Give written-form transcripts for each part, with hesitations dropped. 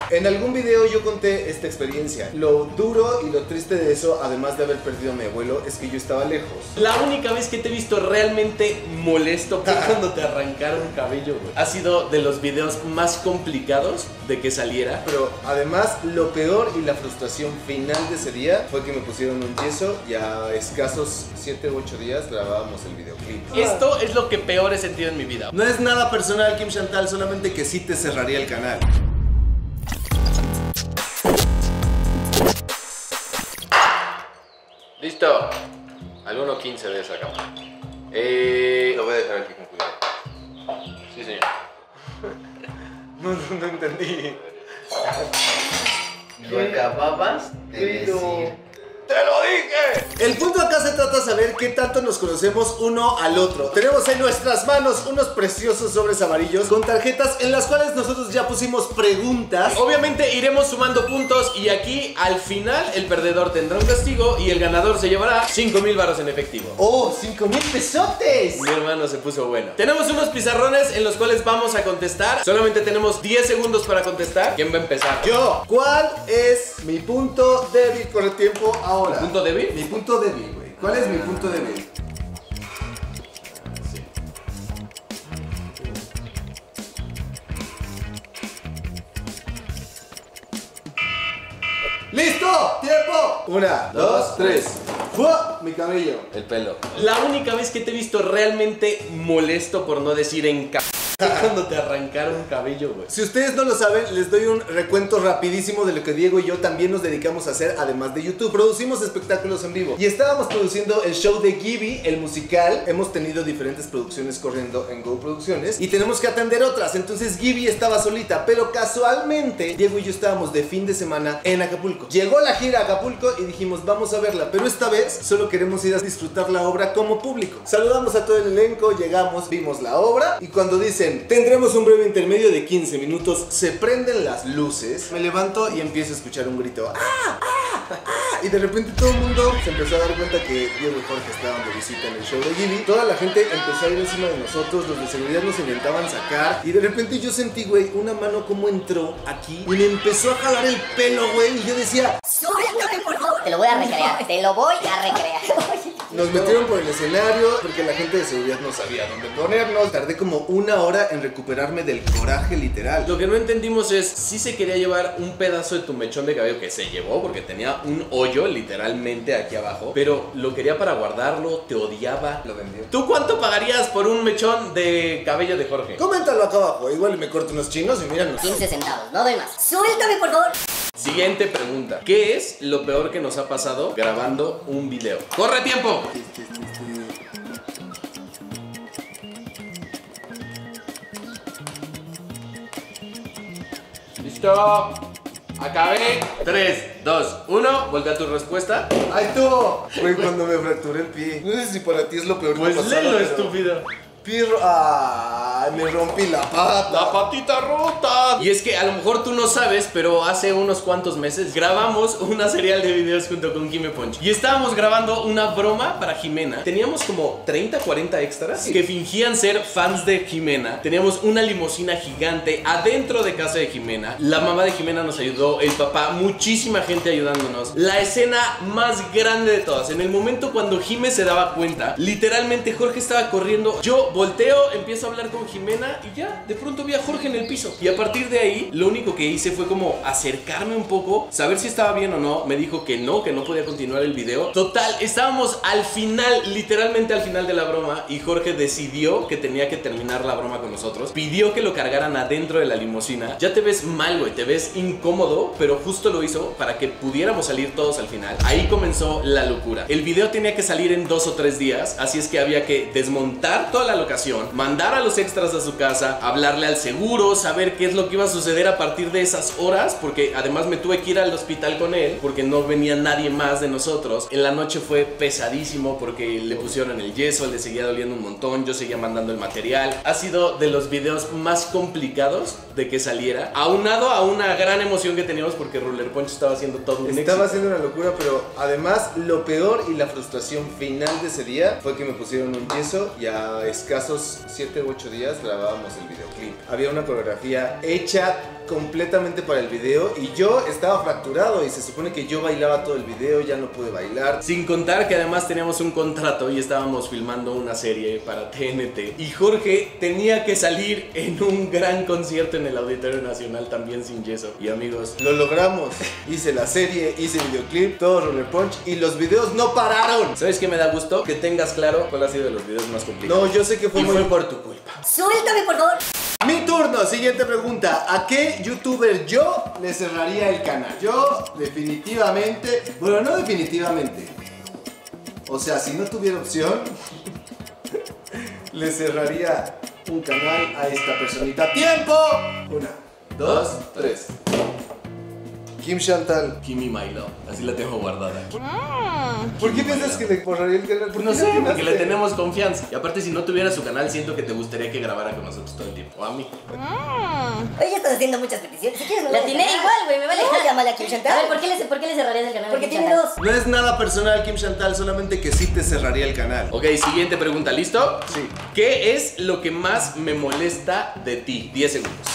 En algún video yo conté esta experiencia. Lo duro y lo triste de eso, además de haber perdido a mi abuelo, es que yo estaba lejos. La única vez que te he visto realmente molesto fue cuando te arrancaron cabello, güey. Ha sido de los videos más complicados de que saliera. Pero además, lo peor y la frustración final de ese día fue que me pusieron un yeso y a escasos 7 u 8 días grabábamos el videoclip. Esto es lo que peor he sentido en mi vida. No es nada personal, Kim Chantal, solamente que sí te cerraría el canal. Listo. Al 1.15 de esa cámara. Lo voy a dejar aquí con cuidado. Sí, señor. No entendí. Lo acababas de decir. ¡Te lo dije! El punto acá se trata de saber qué tanto nos conocemos uno al otro. Tenemos en nuestras manos unos preciosos sobres amarillos con tarjetas en las cuales nosotros ya pusimos preguntas. Obviamente iremos sumando puntos y aquí al final el perdedor tendrá un castigo y el ganador se llevará 5,000 varos en efectivo. ¡Oh! ¡5,000 pesotes! Mi hermano se puso bueno. Tenemos unos pizarrones en los cuales vamos a contestar. Solamente tenemos 10 segundos para contestar. ¿Quién va a empezar? Yo. ¿Cuál es mi punto débil? Corre tiempo ahora. ¿Punto débil? Mi punto débil, güey. ¿Cuál es mi punto débil? Sí. ¡Listo! ¡Tiempo! 1, 2, 3. ¡Fua! Mi cabello. El pelo. La única vez que te he visto realmente molesto, por no decir fue cuando te arrancaron cabello, güey. Si ustedes no lo saben, les doy un recuento rapidísimo de lo que Diego y yo también nos dedicamos a hacer, además de YouTube. Producimos espectáculos en vivo y estábamos produciendo el show de Gibby, el musical. Hemos tenido diferentes producciones corriendo en Go Producciones y tenemos que atender otras. Entonces Gibby estaba solita, pero casualmente Diego y yo estábamos de fin de semana en Acapulco. Llegó la gira a Acapulco y dijimos, vamos a verla, pero esta vez solo queremos ir a disfrutar la obra como público. Saludamos a todo el elenco, llegamos, vimos la obra y cuando dicen tendremos un breve intermedio de 15 minutos, se prenden las luces, me levanto y empiezo a escuchar un grito ¡ah! ¡ah! ¡ah! Y de repente todo el mundo se empezó a dar cuenta que Diego y Jorge estaban de visita en el show de Gibby. Toda la gente empezó a ir encima de nosotros, los de seguridad nos intentaban sacar y de repente yo sentí, güey, una mano como entró aquí y me empezó a jalar el pelo, güey, y yo decía ¡suéltame, por favor! Te lo voy a recrear, te lo voy a recrear. nos metieron por el escenario porque la gente de seguridad no sabía dónde ponernos. Tardé como 1 hora en recuperarme del coraje literal. Lo que no entendimos es si se quería llevar un pedazo de tu mechón de cabello, que se llevó porque tenía un hoyo literalmente aquí abajo, pero lo quería para guardarlo, te odiaba. Lo vendió. ¿Tú cuánto pagarías por un mechón de cabello de Jorge? Coméntalo acá abajo, igual me corto unos chinos y míranos. 15 centavos, no doy más. ¡Suéltame, por favor! Siguiente pregunta. ¿Qué es lo peor que nos ha pasado grabando un video? ¡Corre tiempo! ¡Listo! Acabé. 3, 2, 1. Voltea tu respuesta. ¡Ahí estuvo! Güey, cuando me fracturé el pie. No sé si para ti es lo peor que Pues me ha pasado, léelo, pero- estúpido. Pirro. ¡Ah! Me rompí la pata. La patita rota. Y es que a lo mejor tú no sabes, pero hace unos cuantos meses grabamos una serial de videos junto con Jime Ponch. Y estábamos grabando una broma para Jimena. Teníamos como 30, 40 extras que fingían ser fans de Jimena. Teníamos una limusina gigante adentro de casa de Jimena. La mamá de Jimena nos ayudó, el papá, muchísima gente ayudándonos. La escena más grande de todas. En el momento cuando Jime se daba cuenta, literalmente Jorge estaba corriendo. Yo volteo, empiezo a hablar con Jimena y ya, de pronto vi a Jorge en el piso. Y a partir de ahí, lo único que hice fue como acercarme un poco, saber si estaba bien o no. Me dijo que no podía continuar el video. Total, estábamos al final, literalmente al final de la broma, y Jorge decidió que tenía que terminar la broma con nosotros. Pidió que lo cargaran adentro de la limusina. Ya te ves mal, güey, te ves incómodo, pero justo lo hizo para que pudiéramos salir todos al final. Ahí comenzó la locura. El video tenía que salir en 2 o 3 días, así es que había que desmontar toda la locación, mandar a los extras a su casa, hablarle al seguro, saber qué es lo que iba a suceder a partir de esas horas, porque además me tuve que ir al hospital con él porque no venía nadie más de nosotros. En la noche fue pesadísimo porque le pusieron el yeso, le seguía doliendo un montón, yo seguía mandando el material. Ha sido de los videos más complicados de que saliera, aunado a una gran emoción que teníamos porque Ruler Punch estaba haciendo todo un éxito. Estaba haciendo una locura, pero además lo peor y la frustración final de ese día fue que me pusieron un yeso y a escasos 7 u 8 días mientras grabábamos el videoclip. Había una coreografía hecha completamente para el video y yo estaba fracturado y se supone que yo bailaba todo el video, ya no pude bailar. Sin contar que además teníamos un contrato y estábamos filmando una serie para TNT. Y Jorge tenía que salir en un gran concierto en el Auditorio Nacional también sin yeso. Y amigos, Lo logramos. Hice la serie, hice el videoclip, todo Roller Punch y los videos no pararon. ¿sabes qué me da gusto? Que tengas claro cuál ha sido de los videos más complicados. No, yo sé que fue y muy... fue por tu culpa. Suéltame, por favor. Mi turno, siguiente pregunta. ¿A qué youtuber yo le cerraría el canal? Yo definitivamente, bueno, no definitivamente. O sea, si no tuviera opción, le cerraría un canal a esta personita. ¡Tiempo! 1, 2, 3. Kim Chantal. Kimi My Love, así la tengo guardada. ¿Por qué piensas que le cerraría el canal? ¿Por No qué sé, atinaste? porque le tenemos confianza. Y aparte, si no tuviera su canal, siento que te gustaría que grabara con nosotros todo el tiempo. O a mí. Oye, ya estás haciendo muchas peticiones. Si quieres, me La voy a atiné dejar. igual, güey, me vale. ¿Cómo llámale a Kim A Chantal? ver, ¿por qué le cerrarías el canal? Porque a tiene Chantal? dos. No es nada personal, Kim Chantal, solamente que sí te cerraría el canal. Ok, siguiente pregunta, ¿listo? Sí. ¿Qué es lo que más me molesta de ti? 10 segundos.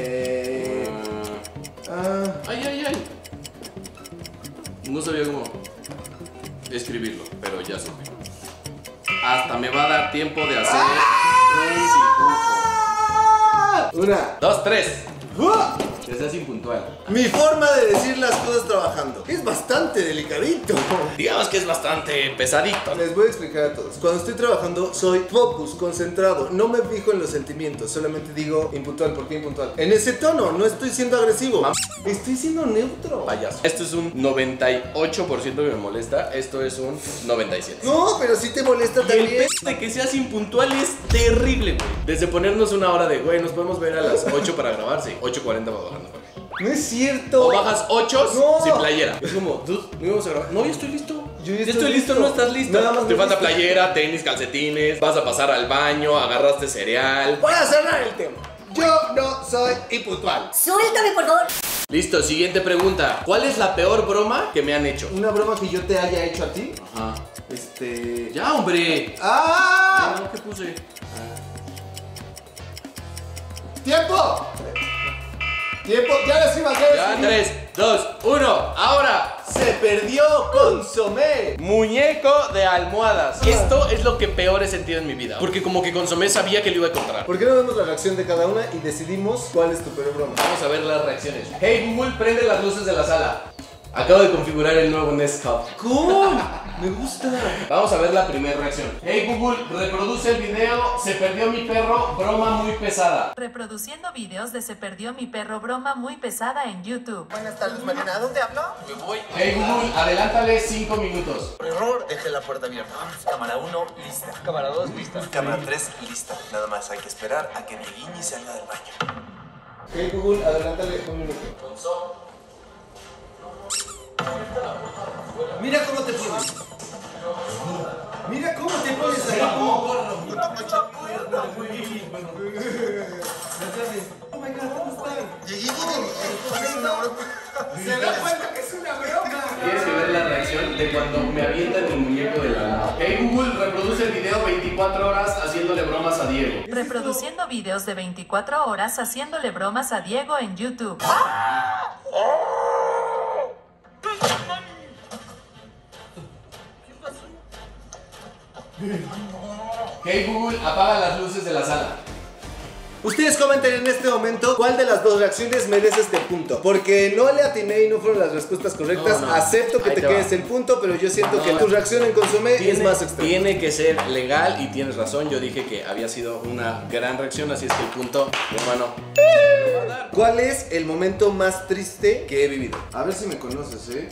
Ay, ay, ay. No sabía cómo escribirlo, pero ya supe. Hasta me va a dar tiempo de hacer un dibujo. 1. 2, 3. Que seas impuntual. Mi forma de decir las cosas trabajando es bastante delicadito. Digamos que es bastante pesadito. Les voy a explicar a todos. Cuando estoy trabajando soy focus, concentrado. No me fijo en los sentimientos. Solamente digo impuntual. ¿Por qué impuntual? En ese tono, no estoy siendo agresivo. Estoy siendo neutro. Payaso. Esto es un 98% que me molesta. Esto es un 97%. No, pero sí te molesta Y el también. pedo de que seas impuntual es terrible, güey. Desde ponernos una hora de, güey, nos podemos ver a las 8 para grabar, sí. 8:40 va bajando, güey. No es cierto. O bajas 8 No. sin playera. Es como, dude, no íbamos a grabar. No, ya estoy listo. Yo Ya estoy listo, no estás listo. Nada más Te me falta listo. playera, tenis, calcetines. Vas a pasar al baño, agarraste cereal. Para cerrar el tema. Yo no soy impuntual. Suéltame, por favor. Listo, siguiente pregunta. ¿Cuál es la peor broma que me han hecho? Una broma que yo te haya hecho a ti. Ajá. Ya, hombre. ¡Ah! No, ¿qué puse? ¡Tiempo! ¡Tiempo! ¡Ya les iba a hacer! Ya, 3, 2, 1. Ahora. ¡Se perdió Consomé! Muñeco de almohadas. Y esto es lo que peor he sentido en mi vida. Porque como que Consomé sabía que lo iba a encontrar. ¿Por qué no vemos la reacción de cada una y decidimos cuál es tu peor broma? Vamos a ver las reacciones. Hey Google, prende las luces de la sala. Acabo de configurar el nuevo Nest Hub. ¡Cool! Me gusta. Vamos a ver la primera reacción. Hey Google, reproduce el video. Se perdió mi perro, broma muy pesada. Reproduciendo videos de Se perdió mi perro, broma muy pesada en YouTube. Buenas tardes, Marina. ¿A dónde hablo? Me voy. Hey Google, adelántale 5 minutos. Por error, dejé la puerta abierta. Cámara 1, lista. Cámara 2, lista. Cámara 3, lista. Nada más hay que esperar a que Dieguiñi salga del baño. Hey Google, adelántale un minuto. Mira cómo te pones. Mira cómo te pones ahí. Oh my God, ¿cómo están? Se da cuenta que es una broma. Tienes que ver la reacción de cuando me avientan el muñeco de la nada. Hey Google, reproduce el video 24 horas haciéndole bromas a Diego. Reproduciendo videos de 24 horas haciéndole bromas a Diego en YouTube. Hey Google, apaga las luces de la sala. Ustedes comenten en este momento cuál de las dos reacciones merece este punto. Porque no le atiné y no fueron las respuestas correctas. No. Acepto que Ahí te te quedes va. el punto, pero yo siento que tu reacción en Consomé es más extrema. Tiene que ser legal y tienes razón. Yo dije que había sido una gran reacción, así es que el punto, mi hermano. ¿Cuál es el momento más triste que he vivido? A ver si me conoces, ¿eh?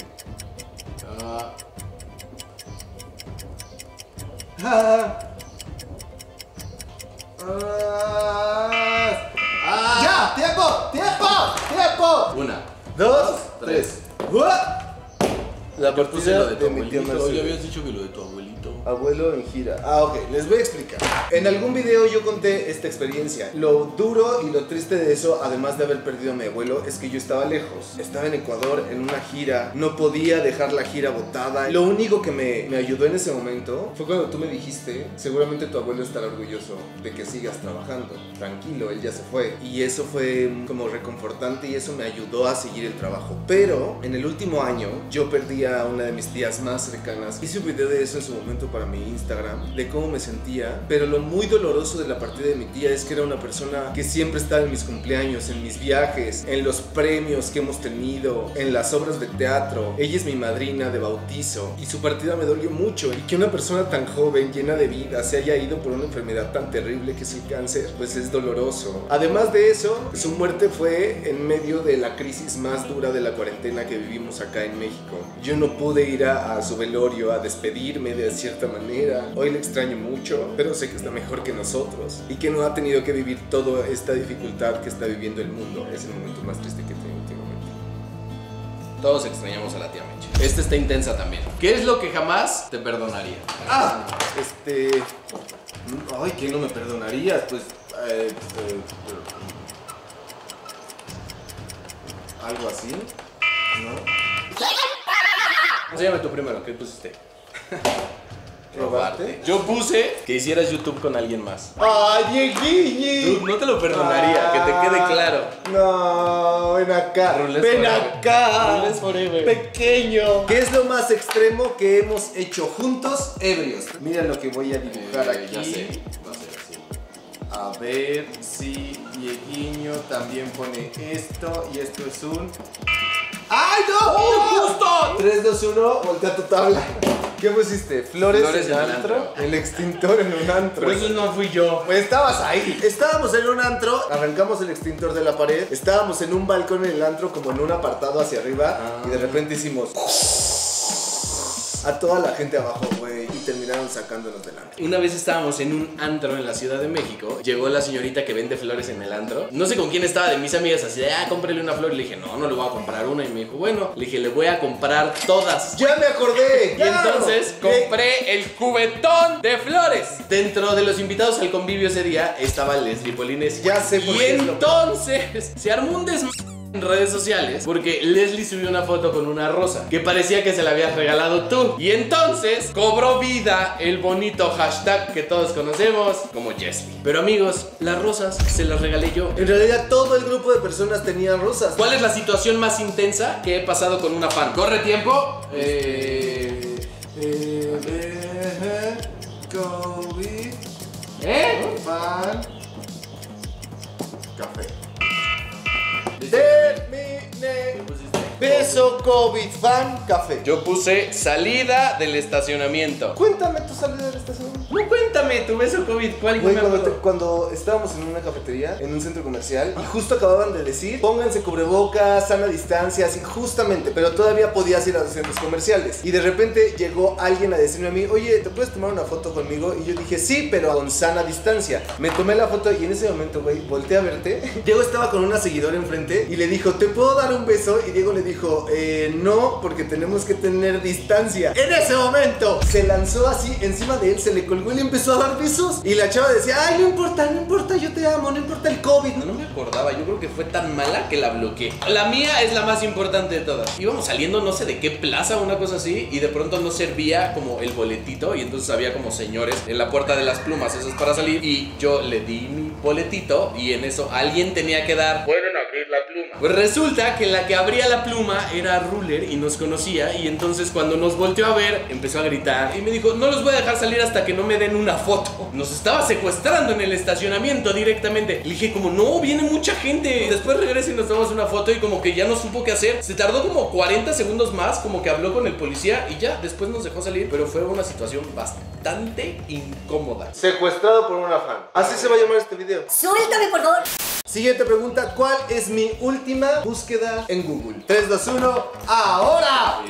¡Ya! ¡Tiempo! ¡Tiempo! ¡Tiempo! 1, 2, 3. La Yo puse partida lo de tu de mi tía abuelito. Mercedes. Ya habías dicho que lo de tu abuelito. Abuelo en gira. Ah, ok, les voy a explicar. En algún video yo conté esta experiencia. Lo duro y lo triste de eso, además de haber perdido a mi abuelo, es que yo estaba lejos. Estaba en Ecuador en una gira. No podía dejar la gira botada. Lo único que me ayudó en ese momento fue cuando tú me dijiste, seguramente tu abuelo estará orgulloso de que sigas trabajando. Tranquilo, él ya se fue. Y eso fue como reconfortante y eso me ayudó a seguir el trabajo. Pero en el último año yo perdí a una de mis tías más cercanas. Hice un video de eso en su momento para mi Instagram, de cómo me sentía, pero lo muy doloroso de la partida de mi tía es que era una persona que siempre estaba en mis cumpleaños, en mis viajes, en los premios que hemos tenido, en las obras de teatro. Ella es mi madrina de bautizo y su partida me dolió mucho, y que una persona tan joven, llena de vida, se haya ido por una enfermedad tan terrible que es el cáncer, pues es doloroso. Además de eso, su muerte fue en medio de la crisis más dura de la cuarentena que vivimos acá en México. Yo no pude ir a su velorio a despedirme de cierta manera. Hoy le extraño mucho, pero sé que está mejor que nosotros y que no ha tenido que vivir toda esta dificultad que está viviendo el mundo. Es el momento más triste que tengo últimamente. Todos extrañamos a la tía Meche. Esta está intensa también. ¿Qué es lo que jamás te perdonaría? Ay, ¿quién no me perdonaría? Pues... algo así, ¿no? Enséñame tú primero, ¿qué pusiste? ¿Robarte? Yo puse que hicieras YouTube con alguien más. ¡Ay, Dieguiñi! Tú no te lo perdonaría, que te quede claro. No, ven acá. Rules ven forever. acá. Rules forever. Pequeño. ¿Qué es lo más extremo que hemos hecho juntos ebrios? Mira lo que voy a dibujar aquí. Ya sé, va a ser así. A ver si Dieguiño también pone esto y esto es un... ¡Ay, no! ¡Oh, justo! 3, 2, 1, voltea tu tabla. ¿Qué pusiste? Flores en en el antro. antro. El extintor en un antro. Por eso no fui yo. Pues estabas ahí. Estábamos en un antro, arrancamos el extintor de la pared. Estábamos en un balcón en el antro, como en un apartado hacia arriba. Y de repente hicimos... a toda la gente abajo, güey. Y terminaron sacándonos del antro. Una vez estábamos en un antro en la Ciudad de México. Llegó la señorita que vende flores en el antro. No sé con quién estaba, de mis amigas, así de, cómprele una flor. Y le dije, no le voy a comprar una. Y me dijo, bueno. Le dije, le voy a comprar todas. ¡Ya me acordé! Y entonces compré el cubetón de flores. Dentro de los invitados al convivio ese día estaba Leslie Polinesi. Ya sé por y qué es lo entonces se armó un en redes sociales porque Leslie subió una foto con una rosa que parecía que se la habías regalado tú. Y entonces cobró vida el bonito hashtag que todos conocemos como Jesly. Pero amigos, las rosas se las regalé yo. En realidad todo el grupo de personas tenía rosas. ¿Cuál es la situación más intensa que he pasado con una fan? ¿Corre tiempo? COVID. Fan. Café. Terminé. Beso, COVID, fan, café. Yo puse salida del estacionamiento. Cuéntame tu salida del estacionamiento. No, cuéntame tu beso COVID. ¿Cuál? Güey, No me acuerdo. cuando estábamos en una cafetería, en un centro comercial, y justo acababan de decir, pónganse cubrebocas, sana distancia, así justamente, pero todavía podías ir a los centros comerciales. Y de repente llegó alguien a decirme a mí, oye, ¿te puedes tomar una foto conmigo? Y yo dije, sí, pero con sana distancia. Me tomé la foto y en ese momento, güey, volteé a verte. Diego estaba con una seguidora enfrente y le dijo, ¿te puedo dar un beso? Y Diego le dijo, no, porque tenemos que tener distancia. En ese momento se lanzó así encima de él, se le colgó y le empezó a dar besos. Y la chava decía, ay, no importa, yo te amo, no importa el COVID. No me acordaba, yo creo que fue tan mala que la bloqueé. La mía es la más importante de todas. Íbamos saliendo no sé de qué plaza, una cosa así, y de pronto no servía como el boletito, y entonces había como señores en la puerta de las plumas, eso es para salir, y yo le di mi boletito, y en eso alguien tenía que dar, pueden abrir la pluma. Pues resulta que la que abría la pluma era Ruler y nos conocía, y entonces cuando nos volteó a ver, empezó a gritar, y me dijo, no los voy a dejar salir hasta que no me den una foto. Nos estaba secuestrando en el estacionamiento directamente. Le dije como, no, viene mucha gente. Después regresa y nos tomamos una foto y como que ya no supo qué hacer. Se tardó como 40 segundos más, como que habló con el policía y ya, después nos dejó salir. Pero fue una situación bastante incómoda. Secuestrado por una fan. Así se va a llamar este video. Suéltame, por favor. Siguiente pregunta, ¿cuál es mi última búsqueda en Google? 3, 2, 1, ¡ahora!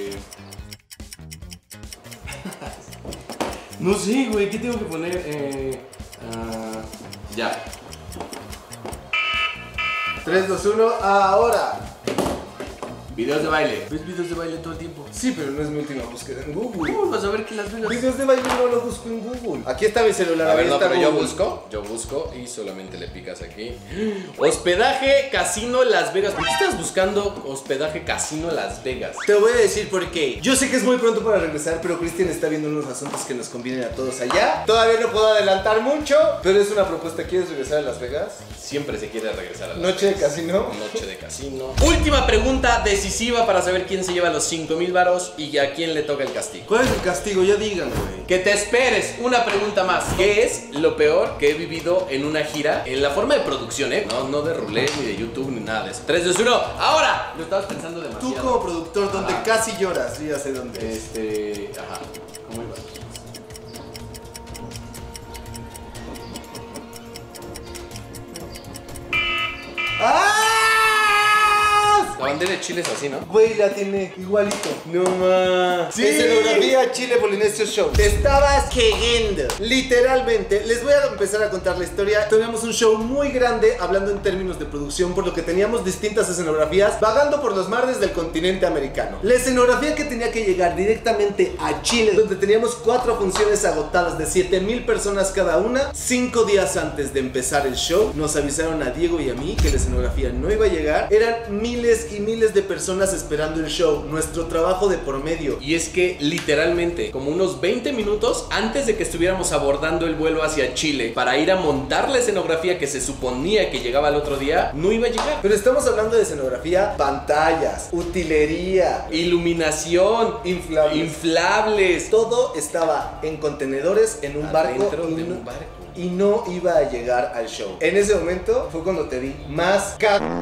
No sé, güey, ¿qué tengo que poner? Ya. 3, 2, 1, ¡ahora! Videos de baile. ¿Ves videos de baile todo el tiempo? Sí, pero no es mi última búsqueda en Google. ¿Cómo vas a ver que Las Vegas? Videos de baile no lo busco en Google. Aquí está mi celular. A ver, no, está pero yo Google. busco y solamente le picas aquí. Hospedaje Casino Las Vegas. ¿Por qué estás buscando hospedaje Casino Las Vegas? Te voy a decir por qué. Yo sé que es muy pronto para regresar, pero Cristian está viendo unos asuntos que nos convienen a todos allá. Todavía no puedo adelantar mucho, pero es una propuesta. ¿Quieres regresar a Las Vegas? Siempre se quiere regresar a Las Noche de Vegas. casino. Noche de casino. Última pregunta decisiva para saber quién se lleva los 5,000 varos y a quién le toca el castigo. ¿Cuál es el castigo? Ya digan, güey. Que te esperes. Una pregunta más. ¿Qué es lo peor que he vivido en una gira? En la forma de producción, No de roulette, ni de YouTube, ni nada de eso. 3, 2, 1. ¡Ahora! Lo estabas pensando demasiado. Tú como productor, donde Ajá. casi lloras, yo ya sé dónde es. Ajá. ¿Cómo iba? ¡Ah! La bandera de Chile es así, ¿no? Güey, la tiene igualito. No más. Sí. Escenografía Chile Polinesio Show. Te estabas quejando. Literalmente, les voy a empezar a contar la historia. Teníamos un show muy grande hablando en términos de producción, por lo que teníamos distintas escenografías vagando por los mares del continente americano. La escenografía que tenía que llegar directamente a Chile, donde teníamos 4 funciones agotadas de 7,000 personas cada una. 5 días antes de empezar el show, nos avisaron a Diego y a mí que la escenografía no iba a llegar. Eran miles y miles de personas esperando el show, nuestro trabajo de por medio. Y es que literalmente, como unos 20 minutos antes de que estuviéramos abordando el vuelo hacia Chile para ir a montar la escenografía que se suponía que llegaba el otro día, no iba a llegar. Pero estamos hablando de escenografía, pantallas, utilería, Iluminación, inflables, todo estaba en contenedores en un barco, adentro de un barco. y no iba a llegar al show. En ese momento fue cuando te vi más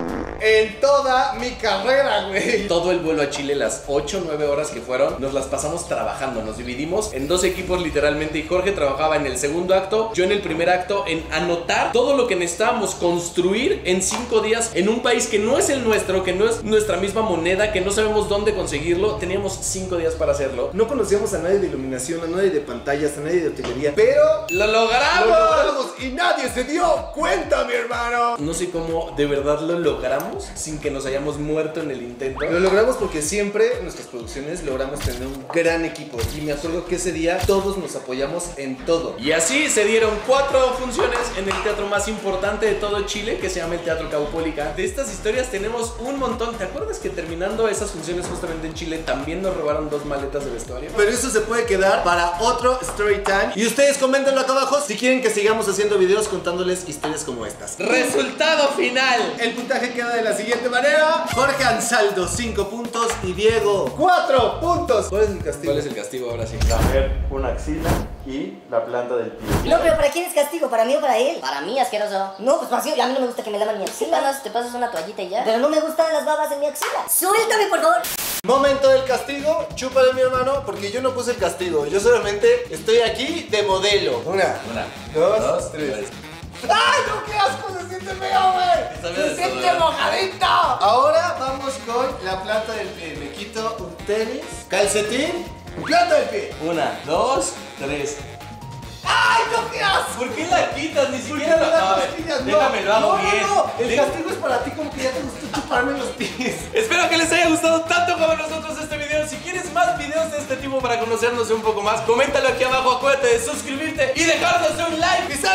en toda mi carrera, güey. Todo el vuelo a Chile, las 8 o 9 horas que fueron, nos las pasamos trabajando. Nos dividimos en 2 equipos literalmente. Y Jorge trabajaba en el segundo acto, yo en el primer acto, en anotar todo lo que necesitábamos construir en 5 días en un país que no es el nuestro, que no es nuestra misma moneda, que no sabemos dónde conseguirlo. Teníamos 5 días para hacerlo. No conocíamos a nadie de iluminación, a nadie de pantallas, a nadie de utilería, pero ¡Lo logramos! y nadie se dio cuenta, mi hermano. No sé cómo de verdad lo logramos sin que nos hayamos muerto en el intento. Lo logramos porque siempre en nuestras producciones logramos tener un gran equipo. Y me acuerdo que ese día todos nos apoyamos en todo. Y así se dieron 4 funciones en el teatro más importante de todo Chile, que se llama el Teatro Caupolicán. De estas historias tenemos un montón. ¿Te acuerdas que terminando esas funciones justamente en Chile también nos robaron 2 maletas de vestuario? Pero eso se puede quedar para otro story time. Y ustedes coméntenlo acá abajo si quieren que sigamos haciendo videos contándoles historias como estas. Resultado final. El puntaje queda de la siguiente manera: Jorge Ansaldo 5 puntos y Diego 4 puntos. ¿Cuál es el castigo? ¿Cuál es el castigo ahora sí? Lamer una axila y la planta del pie. No, pero ¿para quién es castigo? ¿Para mí o para él? Para mí, asqueroso. No, pues así, a mí no me gusta que me laman mi axila. Sí, te pasas una toallita y ya. Pero no me gustan las babas en mi axila. Suéltame, por favor. Momento del castigo. Chúpale, mi hermano, porque yo no puse el castigo. Yo solamente estoy aquí de modelo. Una, dos, tres. ¡Ay, no! ¡Qué asco! Se siente feo, güey. Se siente mojadito. Ahora vamos con la planta del pie. Me quito un tenis, calcetín, planta del pie. 1, 2, 3. ¡Ay, no! ¡Qué asco! ¿Por qué la quitas? Ni ¿Por qué siquiera no lo las a ver, costillas? déjame, lo hago bien. No. El Deja- castigo es para ti, como que ya te gustó chuparme los pies. Espero que les haya gustado tanto como a nosotros este video. Si quieres más videos de este tipo para conocernos un poco más, coméntalo aquí abajo. Acuérdate de suscribirte y dejarnos un like. ¿Y sabes